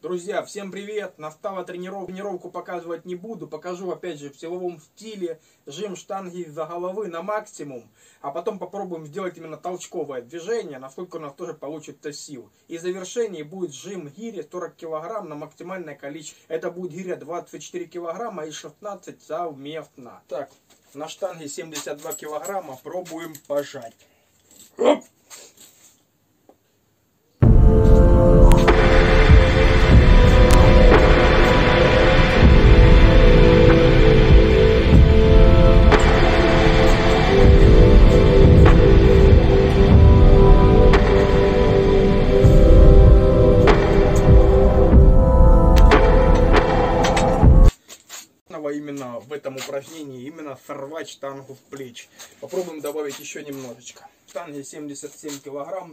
Друзья, всем привет! Настала тренировку показывать не буду. Покажу опять же в силовом стиле жим штанги из-за головы на максимум. А потом попробуем сделать именно толчковое движение, насколько у нас тоже получится сил. И завершение будет жим гири 40 кг на максимальное количество. Это будет гиря 24 кг и 16 совместно. Так, на штанге 72 кг пробуем пожать. Оп! Именно в этом упражнении именно сорвать штангу в плечи. Попробуем добавить еще немножечко. Штанги 77 килограмм.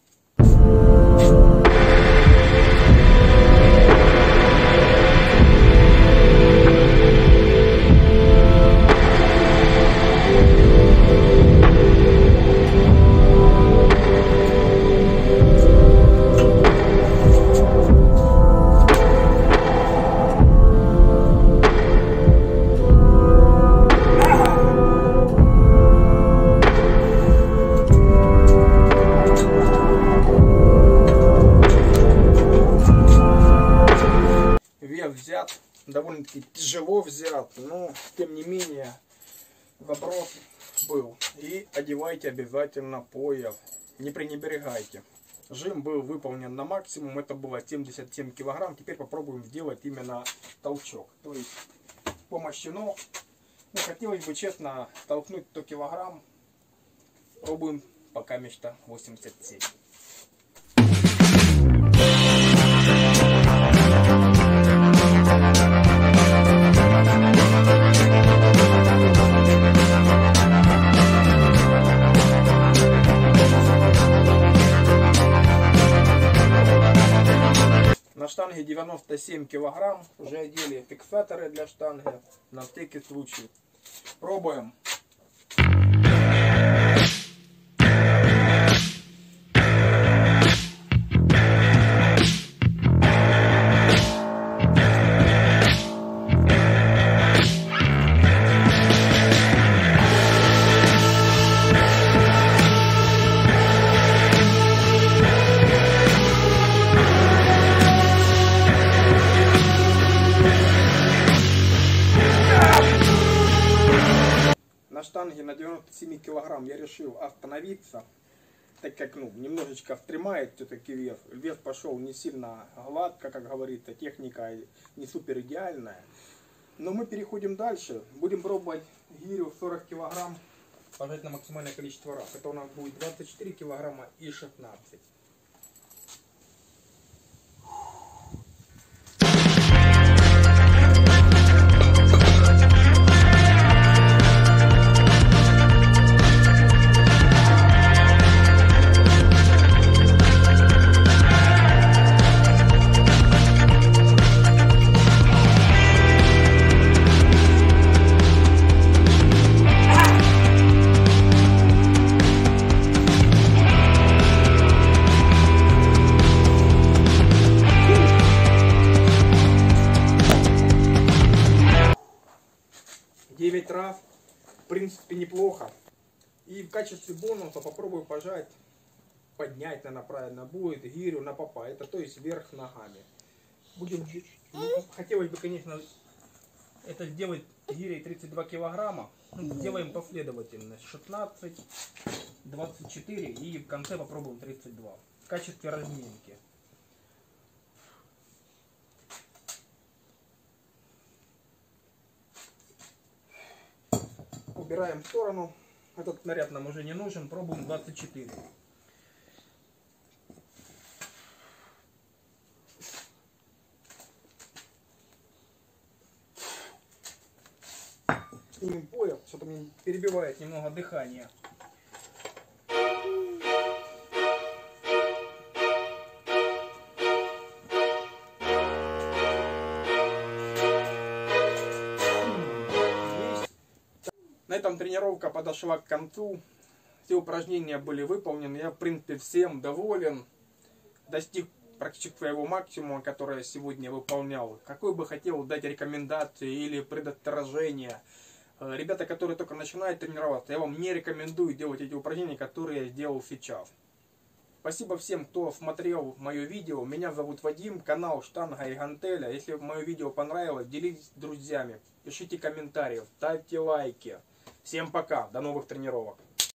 Взят, довольно-таки тяжело взят, но тем не менее заброс был. И одевайте обязательно пояс, не пренебрегайте. Жим был выполнен на максимум, это было 77 килограмм. Теперь попробуем сделать именно толчок, то есть с помощью ног. Ну, хотелось бы честно толкнуть 100 килограмм. Пробуем пока мечта 87. На штанге 97 килограмм. Уже одели фиксаторы для штанги на всякий случай. Пробуем. На штанге на 97 килограмм я решил остановиться, так как немножечко встремает все-таки вес. Вес пошел не сильно гладко, как говорится, техника не супер идеальная. Но мы переходим дальше. Будем пробовать гирю 40 килограмм пожать на максимальное количество раз. Это у нас будет 24 килограмма и 16. Раз, в принципе, неплохо. И в качестве бонуса попробую пожать, поднять, наверное, правильно будет, гирю на попа. Это то есть вверх ногами. Будем, хотелось бы, конечно, это сделать гирей 32 килограмма. Делаем последовательно. 16, 24 и в конце попробуем 32. В качестве разминки. Убираем в сторону. Этот снаряд нам уже не нужен. Пробуем 24. Снимем пояс. Что-то мне перебивает немного дыхание. На этом тренировка подошла к концу. Все упражнения были выполнены. Я, в принципе, всем доволен. Достиг практически своего максимума, который я сегодня выполнял. Какой бы хотел дать рекомендации или предостережения. Ребята, которые только начинают тренироваться, я вам не рекомендую делать эти упражнения, которые я сделал сейчас. Спасибо всем, кто смотрел мое видео. Меня зовут Вадим, канал Штанга и Гантеля. Если мое видео понравилось, делитесь с друзьями, пишите комментарии, ставьте лайки. Всем пока, до новых тренировок.